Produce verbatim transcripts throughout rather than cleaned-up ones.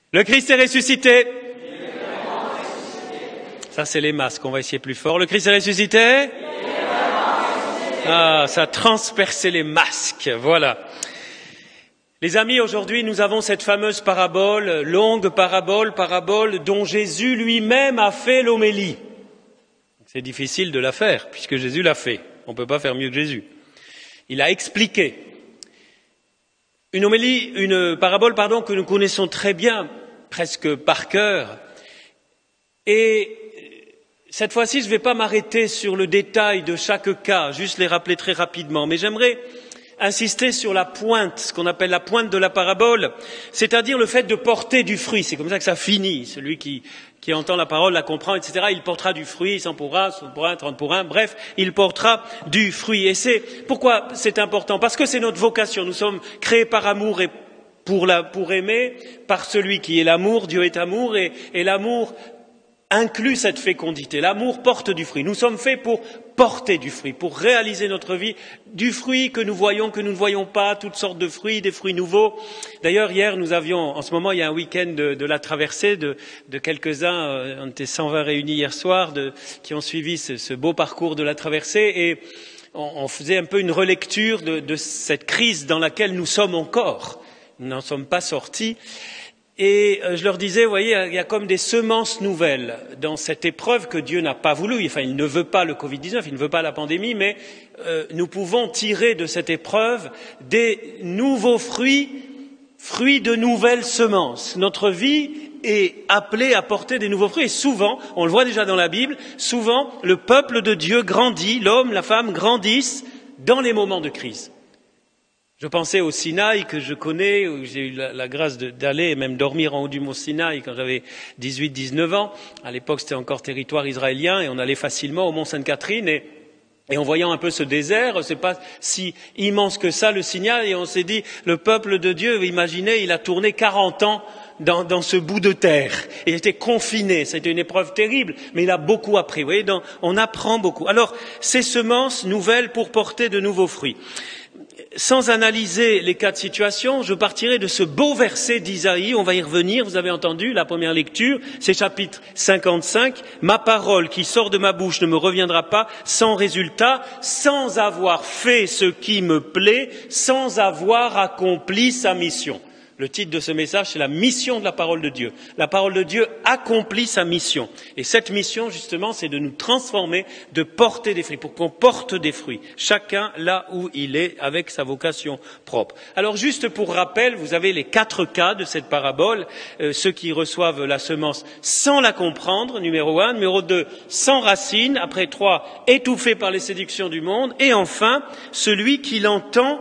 Le Christ est ressuscité. Ça, c'est les masques. On va essayer plus fort. Le Christ est ressuscité. Ah, ça a transpercé les masques. Voilà. Les amis, aujourd'hui, nous avons cette fameuse parabole, longue parabole, parabole dont Jésus lui-même a fait l'homélie. C'est difficile de la faire, puisque Jésus l'a fait. On ne peut pas faire mieux que Jésus. Il a expliqué. Une homélie, une parabole, pardon, que nous connaissons très bien, presque par cœur. Et cette fois-ci, je ne vais pas m'arrêter sur le détail de chaque cas, juste les rappeler très rapidement, mais j'aimerais insister sur la pointe, ce qu'on appelle la pointe de la parabole, c'est-à-dire le fait de porter du fruit. C'est comme ça que ça finit. Celui qui, qui entend la parole, la comprend, et cetera, il portera du fruit, cent pour un, soixante pour un, trente pour un, bref, il portera du fruit. Et c'est pourquoi c'est important, parce que c'est notre vocation. Nous sommes créés par amour et pour, la, pour aimer, par celui qui est l'amour. Dieu est amour, et, et l'amour inclut cette fécondité. L'amour porte du fruit. Nous sommes faits pour porter du fruit, pour réaliser notre vie, du fruit que nous voyons, que nous ne voyons pas, toutes sortes de fruits, des fruits nouveaux. D'ailleurs, hier, nous avions, en ce moment, il y a un week-end de, de la traversée de, de quelques-uns, euh, on était cent vingt réunis hier soir, de, qui ont suivi ce, ce beau parcours de la traversée, et on, on faisait un peu une relecture de, de cette crise dans laquelle nous sommes encore. Nous n'en sommes pas sortis. Et je leur disais, vous voyez, il y a comme des semences nouvelles dans cette épreuve que Dieu n'a pas voulu. Enfin, il ne veut pas le covid dix-neuf, il ne veut pas la pandémie, mais euh, nous pouvons tirer de cette épreuve des nouveaux fruits, fruits de nouvelles semences. Notre vie est appelée à porter des nouveaux fruits. Et souvent, on le voit déjà dans la Bible, souvent, le peuple de Dieu grandit, l'homme, la femme grandissent dans les moments de crise. Je pensais au Sinaï que je connais, où j'ai eu la, la grâce de, d'aller et même dormir en haut du mont Sinaï quand j'avais dix-huit dix-neuf ans. À l'époque, c'était encore territoire israélien et on allait facilement au mont Sainte-Catherine et, et en voyant un peu ce désert, c'est pas si immense que ça le Sinaï, et on s'est dit, le peuple de Dieu, imaginez, il a tourné quarante ans Dans, dans ce bout de terre. Il était confiné, c'était une épreuve terrible, mais il a beaucoup appris. Vous voyez, dans, on apprend beaucoup. Alors, ces semences nouvelles pour porter de nouveaux fruits. Sans analyser les cas de situation, je partirai de ce beau verset d'Isaïe, on va y revenir, vous avez entendu la première lecture, c'est chapitre cinquante-cinq, « Ma parole qui sort de ma bouche ne me reviendra pas sans résultat, sans avoir fait ce qui me plaît, sans avoir accompli sa mission ». Le titre de ce message, c'est la mission de la parole de Dieu. La parole de Dieu accomplit sa mission. Et cette mission, justement, c'est de nous transformer, de porter des fruits, pour qu'on porte des fruits. Chacun là où il est, avec sa vocation propre. Alors, juste pour rappel, vous avez les quatre cas de cette parabole. Euh, ceux qui reçoivent la semence sans la comprendre, numéro un. Numéro deux, sans racine. Après trois, étouffé par les séductions du monde. Et enfin, celui qui l'entend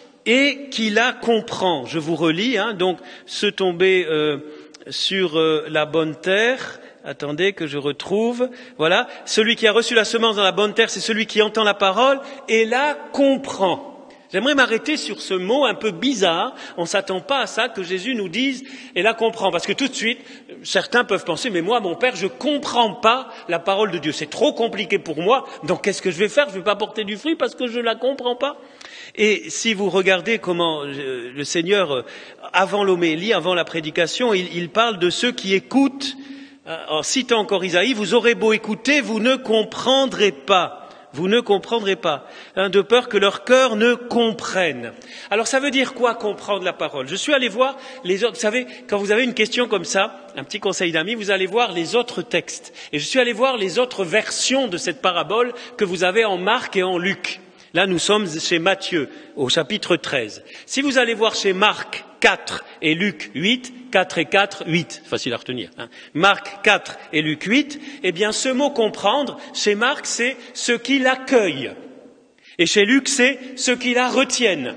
et qui la comprend. Je vous relis, hein, donc, se tomber euh, sur euh, la bonne terre. Attendez que je retrouve. Voilà. Celui qui a reçu la semence dans la bonne terre, c'est celui qui entend la parole et la comprend. J'aimerais m'arrêter sur ce mot un peu bizarre. On ne s'attend pas à ça, que Jésus nous dise « et la comprend ». Parce que tout de suite, certains peuvent penser « mais moi, mon Père, je ne comprends pas la parole de Dieu. C'est trop compliqué pour moi, donc qu'est-ce que je vais faire? Je ne vais pas porter du fruit parce que je ne la comprends pas ». Et si vous regardez comment le Seigneur, avant l'homélie, avant la prédication, il, il parle de ceux qui écoutent, en citant encore Isaïe, « Vous aurez beau écouter, vous ne comprendrez pas. » Vous ne comprendrez pas, hein, de peur que leur cœur ne comprenne. Alors ça veut dire quoi, comprendre la parole? Je suis allé voir les autres, vous savez, quand vous avez une question comme ça, un petit conseil d'amis, vous allez voir les autres textes. Et je suis allé voir les autres versions de cette parabole que vous avez en Marc et en Luc. Là, nous sommes chez Matthieu, au chapitre treize. Si vous allez voir chez Marc quatre et Luc huit, quatre et quatre, huit, facile à retenir, hein. Marc quatre et Luc huit, eh bien ce mot comprendre, chez Marc, c'est ceux qui l'accueillent. Et chez Luc, c'est ceux qui la retiennent.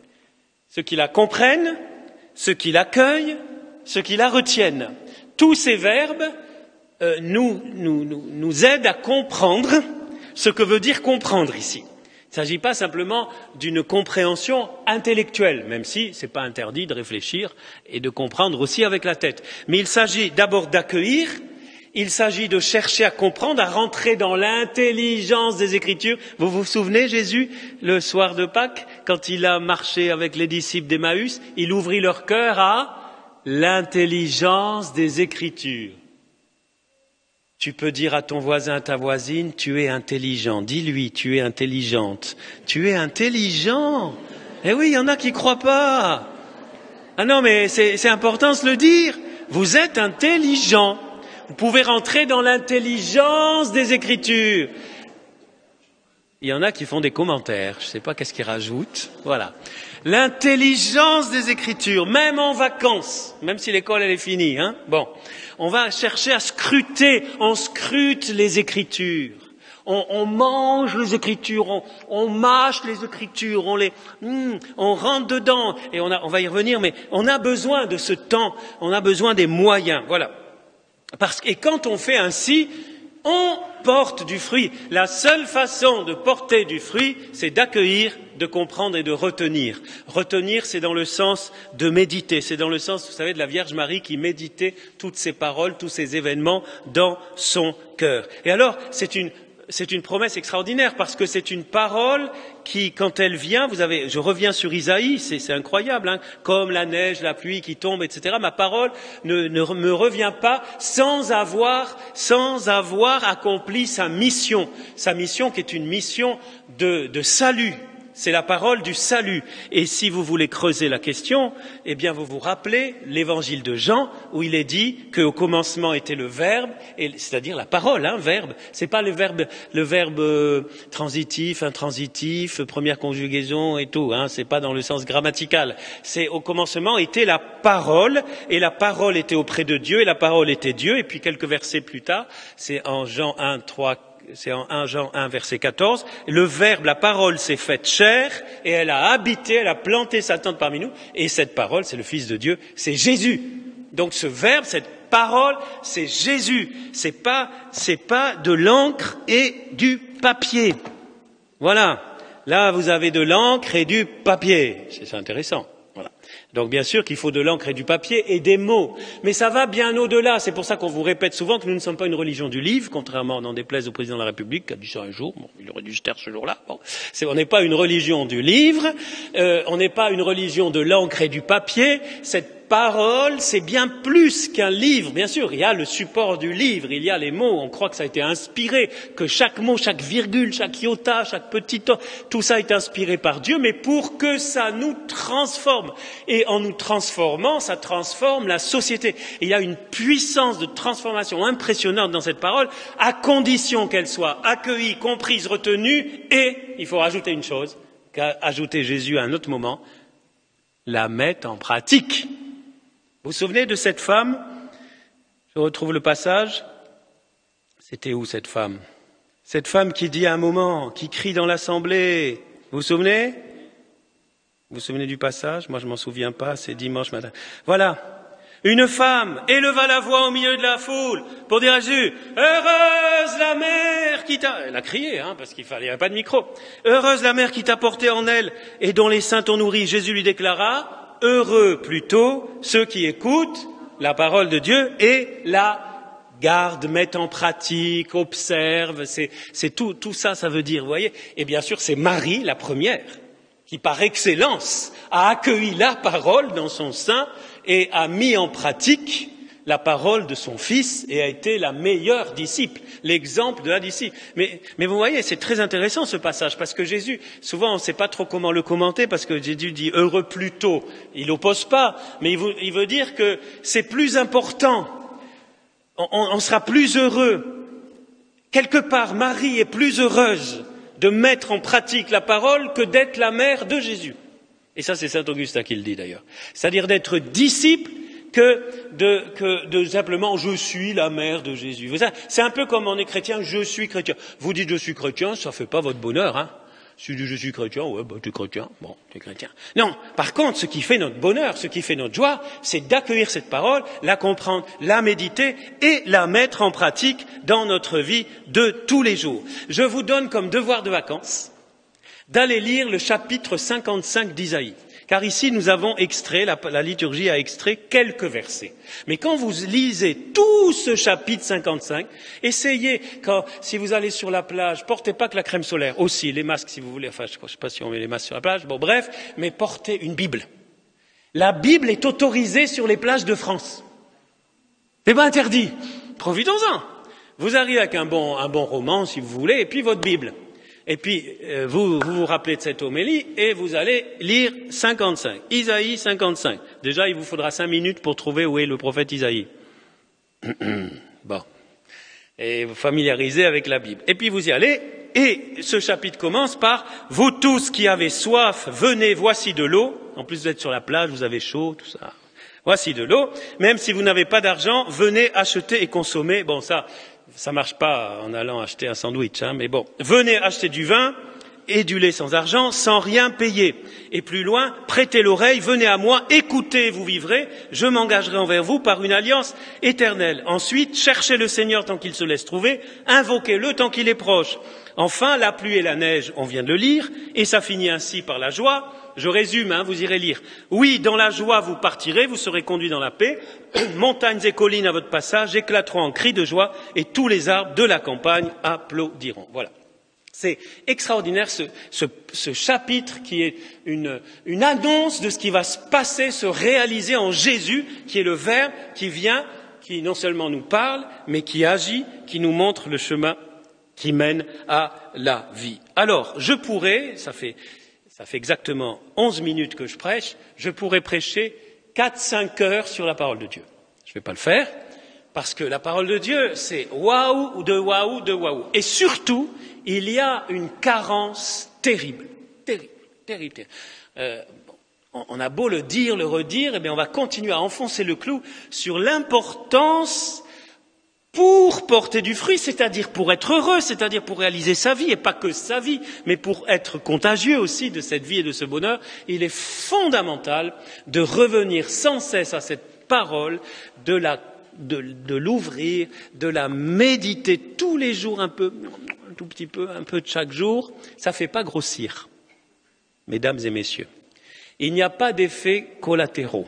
Ceux qui la comprennent, ceux qui l'accueillent, ceux qui la retiennent. Tous ces verbes euh, nous, nous, nous, nous aident à comprendre ce que veut dire comprendre ici. Il ne s'agit pas simplement d'une compréhension intellectuelle, même si ce n'est pas interdit de réfléchir et de comprendre aussi avec la tête. Mais il s'agit d'abord d'accueillir, il s'agit de chercher à comprendre, à rentrer dans l'intelligence des Écritures. Vous vous souvenez, Jésus, le soir de Pâques, quand il a marché avec les disciples d'Emmaüs, il ouvrit leur cœur à l'intelligence des Écritures. Tu peux dire à ton voisin, à ta voisine, tu es intelligent. Dis-lui, tu es intelligente. Tu es intelligent. Eh oui, il y en a qui ne croient pas. Ah non, mais c'est, c'est important de se le dire. Vous êtes intelligent. Vous pouvez rentrer dans l'intelligence des Écritures. Il y en a qui font des commentaires. Je ne sais pas qu'est-ce qu'ils rajoutent. Voilà. L'intelligence des Écritures, même en vacances, même si l'école elle est finie, hein. Bon, on va chercher à scruter. On scrute les Écritures. On, on mange les Écritures, on, on mâche les Écritures, on les, mm, on rentre dedans. Et on, a, on va y revenir, mais on a besoin de ce temps. On a besoin des moyens. Voilà. Parce que, et quand on fait ainsi, on porte du fruit. La seule façon de porter du fruit, c'est d'accueillir, de comprendre et de retenir. Retenir, c'est dans le sens de méditer. C'est dans le sens, vous savez, de la Vierge Marie qui méditait toutes ces paroles, tous ces événements dans son cœur. Et alors, c'est une C'est une promesse extraordinaire parce que c'est une parole qui, quand elle vient, vous avez, je reviens sur Isaïe, c'est, c'est incroyable, hein, comme la neige, la pluie qui tombe, et cetera. Ma parole ne, ne me revient pas sans avoir, sans avoir accompli sa mission, sa mission qui est une mission de, de salut. C'est la parole du salut. Et si vous voulez creuser la question, eh bien vous vous rappelez l'évangile de Jean où il est dit qu'au commencement était le verbe, et, c'est-à-dire la parole, hein, verbe. C'est pas le verbe, le verbe euh, transitif, intransitif, première conjugaison et tout. Hein, c'est pas dans le sens grammatical. C'est au commencement était la parole et la parole était auprès de Dieu et la parole était Dieu. Et puis quelques versets plus tard, c'est en Jean un, trois. C'est en un Jean un, verset quatorze, le verbe, la parole s'est faite chair, et elle a habité, elle a planté sa tente parmi nous, et cette parole, c'est le Fils de Dieu, c'est Jésus. Donc ce verbe, cette parole, c'est Jésus. C'est pas, c'est pas de l'encre et du papier. Voilà. Là, vous avez de l'encre et du papier. C'est, c'est intéressant. Voilà. Donc bien sûr qu'il faut de l'encre et du papier et des mots, mais ça va bien au-delà. C'est pour ça qu'on vous répète souvent que nous ne sommes pas une religion du livre, contrairement, n'en déplaise au président de la République qui a dit ça un jour. Bon, il aurait dû se taire ce jour-là. Bon, c'est, on n'est pas une religion du livre, euh, on n'est pas une religion de l'encre et du papier. Cette parole, c'est bien plus qu'un livre. Bien sûr, il y a le support du livre, il y a les mots, on croit que ça a été inspiré, que chaque mot, chaque virgule, chaque iota, chaque petit o, tout ça est inspiré par Dieu, mais pour que ça nous transforme. Et en nous transformant, ça transforme la société. Et il y a une puissance de transformation impressionnante dans cette parole, à condition qu'elle soit accueillie, comprise, retenue, et, il faut rajouter une chose, qu'a ajouté Jésus à un autre moment, la mettre en pratique. Vous vous souvenez de cette femme? Je retrouve le passage. C'était où cette femme? Cette femme qui dit à un moment, qui crie dans l'assemblée. Vous vous souvenez? Vous vous souvenez du passage? Moi je m'en souviens pas, c'est dimanche matin. Voilà. Une femme éleva la voix au milieu de la foule pour dire à Jésus, heureuse la mère qui t'a... Elle a crié, hein, parce qu'il fallait, il n'y avait pas de micro. Heureuse la mère qui t'a porté en elle et dont les seins t'ont nourri. Jésus lui déclara, heureux plutôt ceux qui écoutent la parole de Dieu et la gardent, mettent en pratique, observent. C'est, c'est tout, tout ça, ça veut dire, vous voyez. Et bien sûr, c'est Marie, la première, qui par excellence a accueilli la parole dans son sein et a mis en pratique la parole de son fils et a été la meilleure disciple, l'exemple de la disciple. Mais, mais vous voyez, c'est très intéressant ce passage parce que Jésus, souvent on ne sait pas trop comment le commenter parce que Jésus dit heureux plutôt, il n'oppose pas, mais il veut, il veut dire que c'est plus important, on, on sera plus heureux. Quelque part, Marie est plus heureuse de mettre en pratique la parole que d'être la mère de Jésus. Et ça, c'est saint Augustin qui le dit d'ailleurs. C'est-à-dire d'être disciple que de, que de simplement « je suis la mère de Jésus ». C'est un peu comme on est chrétien « je suis chrétien ». Vous dites « je suis chrétien », ça ne fait pas votre bonheur. Hein. Si tu dis « je suis chrétien », ouais, bah, tu es chrétien, bon, tu es chrétien. Non, par contre, ce qui fait notre bonheur, ce qui fait notre joie, c'est d'accueillir cette parole, la comprendre, la méditer et la mettre en pratique dans notre vie de tous les jours. Je vous donne comme devoir de vacances d'aller lire le chapitre cinquante-cinq d'Isaïe. Car ici, nous avons extrait, la, la liturgie a extrait quelques versets. Mais quand vous lisez tout ce chapitre cinquante-cinq, essayez, quand, si vous allez sur la plage, portez pas que la crème solaire, aussi les masques si vous voulez, enfin je ne sais pas si on met les masques sur la plage, bon bref, mais portez une Bible. La Bible est autorisée sur les plages de France. C'est pas interdit. Profitons-en. Vous arrivez avec un bon, un bon roman, si vous voulez, et puis votre Bible. Et puis, euh, vous, vous vous rappelez de cette homélie, et vous allez lire cinquante-cinq. Isaïe cinquante-cinq. Déjà, il vous faudra cinq minutes pour trouver où est le prophète Isaïe. Bon. Et vous familiarisez avec la Bible. Et puis vous y allez, et ce chapitre commence par « Vous tous qui avez soif, venez, voici de l'eau ». En plus, vous êtes sur la plage, vous avez chaud, tout ça. Voici de l'eau. Même si vous n'avez pas d'argent, venez acheter et consommer. Bon, ça, ça marche pas en allant acheter un sandwich, hein, mais bon. Venez acheter du vin et du lait sans argent, sans rien payer. Et plus loin, prêtez l'oreille, venez à moi, écoutez, vous vivrez, je m'engagerai envers vous par une alliance éternelle. Ensuite, cherchez le Seigneur tant qu'il se laisse trouver, invoquez-le tant qu'il est proche. Enfin, la pluie et la neige, on vient de le lire, et ça finit ainsi par la joie. Je résume, hein, vous irez lire. Oui, dans la joie vous partirez, vous serez conduits dans la paix, montagnes et collines à votre passage éclateront en cris de joie, et tous les arbres de la campagne applaudiront. Voilà. C'est extraordinaire ce, ce, ce chapitre qui est une, une annonce de ce qui va se passer, se réaliser en Jésus, qui est le Verbe qui vient, qui non seulement nous parle, mais qui agit, qui nous montre le chemin qui mène à la vie. Alors, je pourrais, ça fait, ça fait exactement onze minutes que je prêche, je pourrais prêcher quatre cinq heures sur la parole de Dieu. Je ne vais pas le faire, parce que la parole de Dieu, c'est waouh, de waouh, de waouh. Et surtout, il y a une carence terrible, terrible, terrible, terrible. Euh, on a beau le dire, le redire, eh bien on va continuer à enfoncer le clou sur l'importance pour porter du fruit, c'est-à-dire pour être heureux, c'est-à-dire pour réaliser sa vie, et pas que sa vie, mais pour être contagieux aussi de cette vie et de ce bonheur. Il est fondamental de revenir sans cesse à cette parole, de la, de, de l'ouvrir, de la méditer tous les jours un peu, un tout petit peu, un peu de chaque jour. Ça ne fait pas grossir, mesdames et messieurs. Il n'y a pas d'effets collatéraux.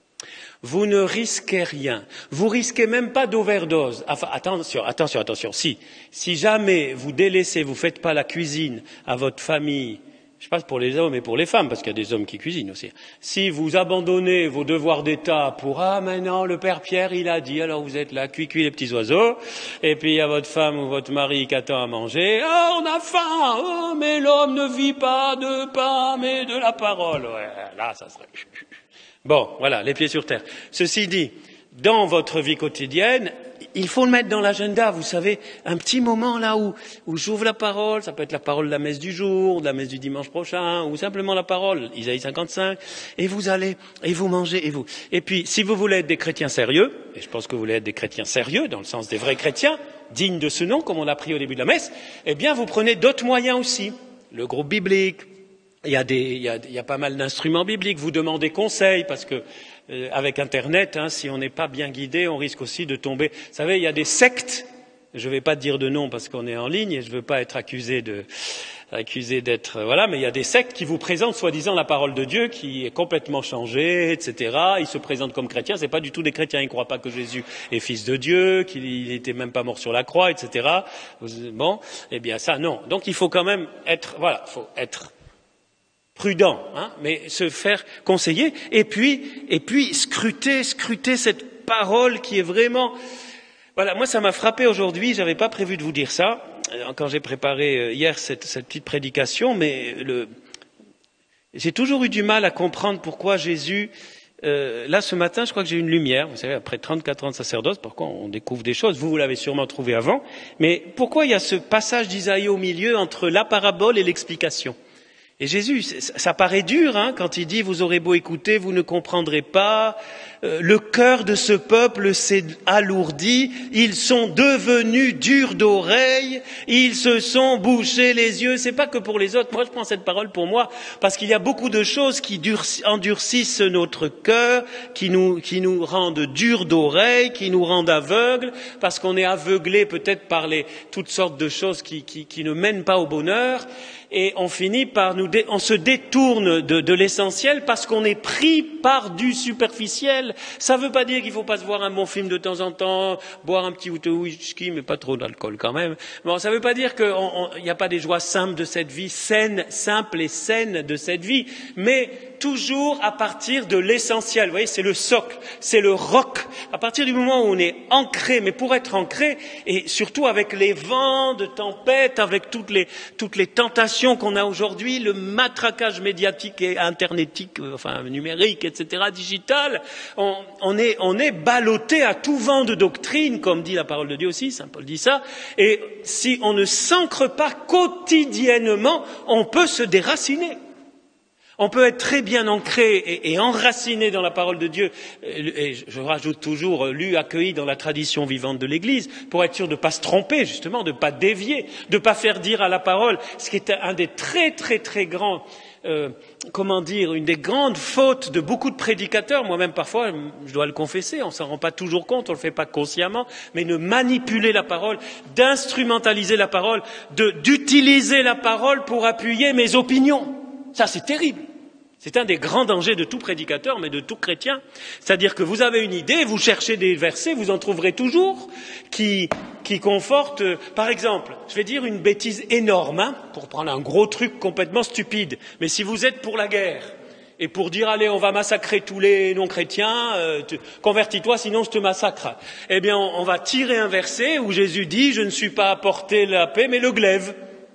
Vous ne risquez rien. Vous risquez même pas d'overdose. Enfin, attention, attention, attention. Si, si jamais vous délaissez, vous faites pas la cuisine à votre famille, je passe pour les hommes et pour les femmes, parce qu'il y a des hommes qui cuisinent aussi. Si vous abandonnez vos devoirs d'État pour, ah, maintenant, le Père Pierre, il a dit, alors vous êtes là, cuit, cuit les petits oiseaux, et puis il y a votre femme ou votre mari qui attend à manger, ah, on a faim, oh, mais l'homme ne vit pas de pain, mais de la parole. Ouais, là, ça serait... Bon, voilà, les pieds sur terre. Ceci dit, dans votre vie quotidienne, il faut le mettre dans l'agenda, vous savez, un petit moment là où, où j'ouvre la parole, ça peut être la parole de la messe du jour, de la messe du dimanche prochain, ou simplement la parole, Isaïe cinquante-cinq, et vous allez, et vous mangez, et vous. Et puis, si vous voulez être des chrétiens sérieux, et je pense que vous voulez être des chrétiens sérieux, dans le sens des vrais chrétiens, dignes de ce nom, comme on a pris au début de la messe, eh bien, vous prenez d'autres moyens aussi. Le groupe biblique, il y a des, il y a, il y a pas mal d'instruments bibliques, vous demandez conseil, parce que euh, avec Internet, hein, si on n'est pas bien guidé, on risque aussi de tomber. Vous savez, il y a des sectes, je ne vais pas dire de nom parce qu'on est en ligne et je ne veux pas être accusé de, accusé d'être, voilà, mais il y a des sectes qui vous présentent soi-disant la parole de Dieu qui est complètement changée, et cetera. Ils se présentent comme chrétiens, c'est pas du tout des chrétiens, ils ne croient pas que Jésus est fils de Dieu, qu'il n'était même pas mort sur la croix, et cetera. Bon, eh bien ça, non. Donc il faut quand même être, voilà, il faut être prudent, hein, mais se faire conseiller, et puis, et puis scruter, scruter cette parole qui est vraiment... Voilà, moi ça m'a frappé aujourd'hui, j'avais pas prévu de vous dire ça, quand j'ai préparé hier cette, cette petite prédication, mais le... j'ai toujours eu du mal à comprendre pourquoi Jésus... Euh, là, ce matin, je crois que j'ai eu une lumière, vous savez, après trente-quatre ans de sacerdoce, pourquoi on découvre des choses, vous, vous l'avez sûrement trouvé avant, mais pourquoi il y a ce passage d'Isaïe au milieu entre la parabole et l'explication ? Et Jésus, ça paraît dur hein, quand il dit « Vous aurez beau écouter, vous ne comprendrez pas. Euh, le cœur de ce peuple s'est alourdi. Ils sont devenus durs d'oreille. Ils se sont bouchés les yeux. » C'est pas que pour les autres. Moi, je prends cette parole pour moi parce qu'il y a beaucoup de choses qui endurcissent notre cœur, qui nous, qui nous rendent durs d'oreille, qui nous rendent aveugles, parce qu'on est aveuglé peut-être par les, toutes sortes de choses qui, qui, qui ne mènent pas au bonheur. et on finit par nous, dé... on se détourne de, de l'essentiel parce qu'on est pris par du superficiel. Ça ne veut pas dire qu'il ne faut pas se voir un bon film de temps en temps, boire un petit whisky, mais pas trop d'alcool quand même. Bon, ça ne veut pas dire qu'il n'y a pas des joies simples de cette vie, saines, simples et saines de cette vie, mais toujours à partir de l'essentiel. Vous voyez, c'est le socle, c'est le roc. À partir du moment où on est ancré, mais pour être ancré, et surtout avec les vents de tempête, avec toutes les, toutes les tentations qu'on a aujourd'hui, le matraquage médiatique et internetique, enfin numérique, et cetera, digital, on, on est, on est ballotté à tout vent de doctrine, comme dit la parole de Dieu aussi, Saint Paul dit ça, et si on ne s'ancre pas quotidiennement, on peut se déraciner. On peut être très bien ancré et, et enraciné dans la parole de Dieu, et je rajoute toujours lu, accueilli dans la tradition vivante de l'Église, pour être sûr de ne pas se tromper, justement, de ne pas dévier, de ne pas faire dire à la parole, ce qui est un des très très très grands, euh, comment dire, une des grandes fautes de beaucoup de prédicateurs, moi-même parfois, je dois le confesser, on ne s'en rend pas toujours compte, on ne le fait pas consciemment, mais de manipuler la parole, d'instrumentaliser la parole, de, d'utiliser la parole pour appuyer mes opinions. Ça, c'est terrible. C'est un des grands dangers de tout prédicateur, mais de tout chrétien. C'est-à-dire que vous avez une idée, vous cherchez des versets, vous en trouverez toujours, qui, qui confortent, par exemple, je vais dire une bêtise énorme, hein, pour prendre un gros truc complètement stupide, mais si vous êtes pour la guerre, et pour dire, allez, on va massacrer tous les non-chrétiens, euh, convertis-toi, sinon je te massacre, eh bien, on, on va tirer un verset où Jésus dit, je ne suis pas apporté la paix, mais le glaive.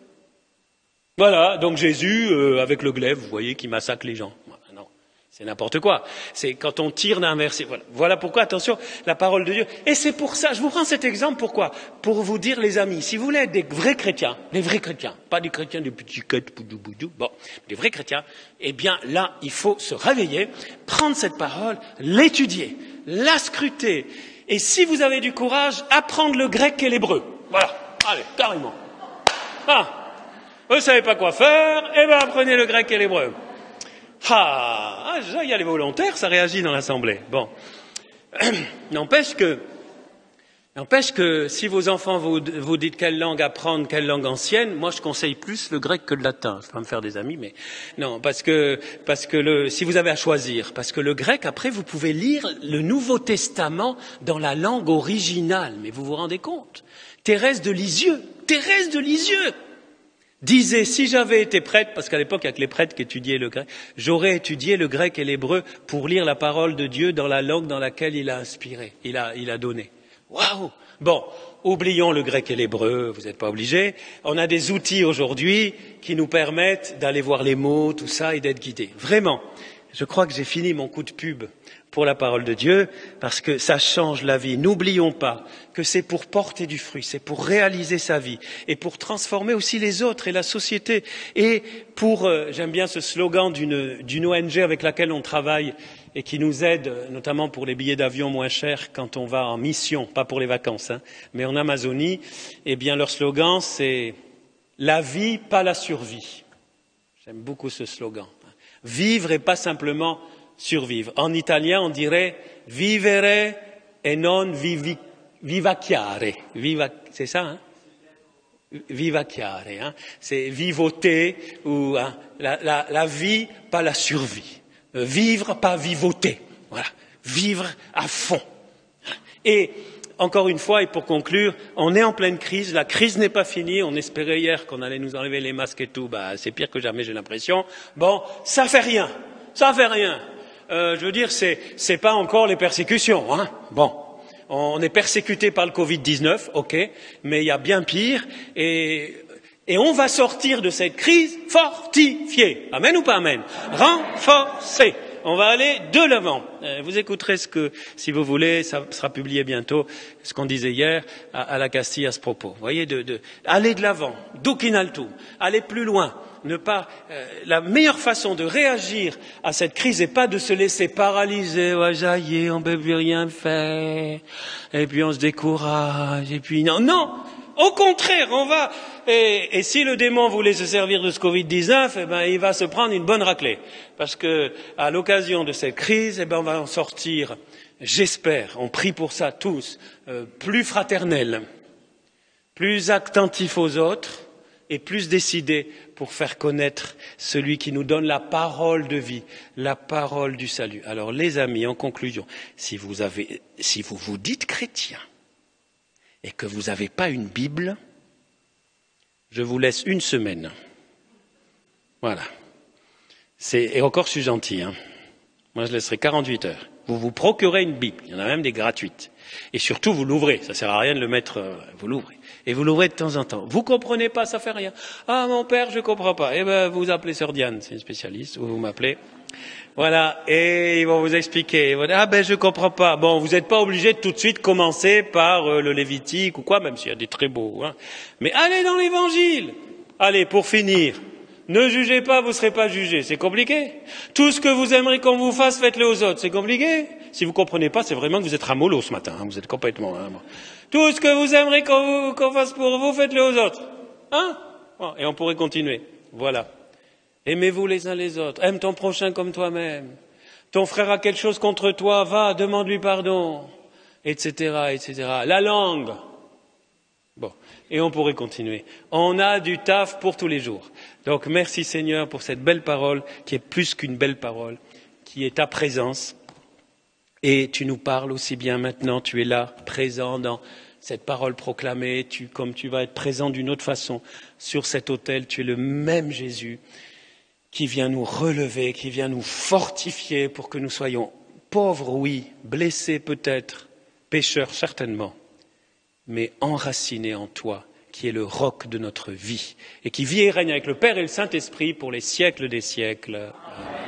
Voilà, donc Jésus, euh, avec le glaive, vous voyez, qui massacre les gens. Non, c'est n'importe quoi. C'est quand on tire d'un verset. Voilà. Voilà pourquoi, attention, la parole de Dieu. Et c'est pour ça, je vous prends cet exemple, pourquoi? Pour vous dire, les amis, si vous voulez être des vrais chrétiens, les vrais chrétiens, pas des chrétiens des petits quêtes, boudou boudou, bon, des vrais chrétiens, eh bien là, il faut se réveiller, prendre cette parole, l'étudier, la scruter, et si vous avez du courage, apprendre le grec et l'hébreu. Voilà, allez, carrément. Ah. Vous ne savez pas quoi faire, eh bien apprenez le grec et l'hébreu. Ah, ah, déjà il y a les volontaires, ça réagit dans l'assemblée. Bon, n'empêche que, n'empêche que si vos enfants vous, vous dites quelle langue apprendre, quelle langue ancienne, moi je conseille plus le grec que le latin. Je vais pas me faire des amis, mais non, parce que parce que le, si vous avez à choisir, parce que le grec après vous pouvez lire le Nouveau Testament dans la langue originale. Mais vous vous rendez compte? Thérèse de Lisieux, Thérèse de Lisieux. Disait, si j'avais été prêtre, parce qu'à l'époque, il n'y a que les prêtres qui étudiaient le grec, j'aurais étudié le grec et l'hébreu pour lire la parole de Dieu dans la langue dans laquelle il a inspiré, il a, il a donné. Waouh! Bon, oublions le grec et l'hébreu, vous n'êtes pas obligés. On a des outils aujourd'hui qui nous permettent d'aller voir les mots, tout ça, et d'être guidés. Vraiment, je crois que j'ai fini mon coup de pub pour la parole de Dieu, parce que ça change la vie. N'oublions pas que c'est pour porter du fruit, c'est pour réaliser sa vie, et pour transformer aussi les autres et la société. Et pour, euh, j'aime bien ce slogan d'une, d'une O N G avec laquelle on travaille, et qui nous aide, notamment pour les billets d'avion moins chers quand on va en mission, pas pour les vacances, hein, mais en Amazonie. Eh bien, leur slogan, c'est « La vie, pas la survie ». J'aime beaucoup ce slogan. Vivre et pas simplement survivre. En italien, on dirait « vivere e non vivi, vivacchiare ». Viva, c'est ça, hein? Vivacchiare, hein? C'est vivoter, ou hein, la, la, la vie, pas la survie. Vivre, pas vivoter. Voilà. Vivre à fond. Et encore une fois, et pour conclure, on est en pleine crise. La crise n'est pas finie. On espérait hier qu'on allait nous enlever les masques et tout. Bah, c'est pire que jamais, j'ai l'impression. Bon, ça fait rien. Ça fait rien. Euh, je veux dire, c'est, c'est pas encore les persécutions, hein. Bon. On est persécuté par le covid dix-neuf, ok. Mais il y a bien pire. Et, Et on va sortir de cette crise fortifié. Amen ou pas amen? Renforcé. On va aller de l'avant. Euh, vous écouterez ce que, si vous voulez, ça sera publié bientôt, ce qu'on disait hier à, à la Castille à ce propos. Vous voyez, de, de, aller de l'avant, dukinaltu, aller plus loin. Ne pas, euh, la meilleure façon de réagir à cette crise n'est pas de se laisser paralyser. Ouais, ça y est, on ne peut plus rien faire. Et puis on se décourage. Et puis non, non. Au contraire, on va, et, et si le démon voulait se servir de ce covid dix-neuf, eh ben, il va se prendre une bonne raclée. Parce que, à l'occasion de cette crise, eh ben, on va en sortir, j'espère, on prie pour ça tous, euh, plus fraternel, plus attentif aux autres, et plus décidés pour faire connaître celui qui nous donne la parole de vie, la parole du salut. Alors les amis, en conclusion, si vous avez, si vous vous dites chrétien et que vous n'avez pas une Bible, je vous laisse une semaine. Voilà. C'est, et encore je suis gentil, hein. Moi je laisserai quarante-huit heures. Vous vous procurez une Bible, il y en a même des gratuites. Et surtout, vous l'ouvrez, ça sert à rien de le mettre, euh, vous l'ouvrez. Et vous l'ouvrez de temps en temps. Vous comprenez pas, ça fait rien. Ah, mon père, je comprends pas. Eh ben, vous appelez Sœur Diane, c'est une spécialiste, ou vous m'appelez. Voilà, et ils vont vous expliquer. Ils vont dire, ah ben, je comprends pas. Bon, vous n'êtes pas obligé de tout de suite commencer par euh, le Lévitique ou quoi, même s'il y a des très beaux, hein. Mais allez dans l'Évangile. Allez, pour finir. Ne jugez pas, vous ne serez pas jugés. C'est compliqué. Tout ce que vous aimerez qu'on vous fasse, faites-le aux autres. C'est compliqué. Si vous ne comprenez pas, c'est vraiment que vous êtes ramollo ce matin. Hein. Vous êtes complètement... Hein. Tout ce que vous aimerez qu'on, vous, qu'on fasse pour vous, faites-le aux autres. Hein? Bon, et on pourrait continuer. Voilà. Aimez-vous les uns les autres. Aime ton prochain comme toi-même. Ton frère a quelque chose contre toi, va, demande-lui pardon. Etc, et cetera. La langue. Bon, et on pourrait continuer. On a du taf pour tous les jours. Donc merci Seigneur pour cette belle parole qui est plus qu'une belle parole, qui est ta présence. Et tu nous parles aussi bien maintenant, tu es là, présent dans cette parole proclamée, tu, comme tu vas être présent d'une autre façon sur cet autel, tu es le même Jésus qui vient nous relever, qui vient nous fortifier pour que nous soyons pauvres, oui, blessés peut-être, pécheurs certainement, mais enracinés en toi, qui est le roc de notre vie, et qui vit et règne avec le Père et le Saint-Esprit pour les siècles des siècles. Amen.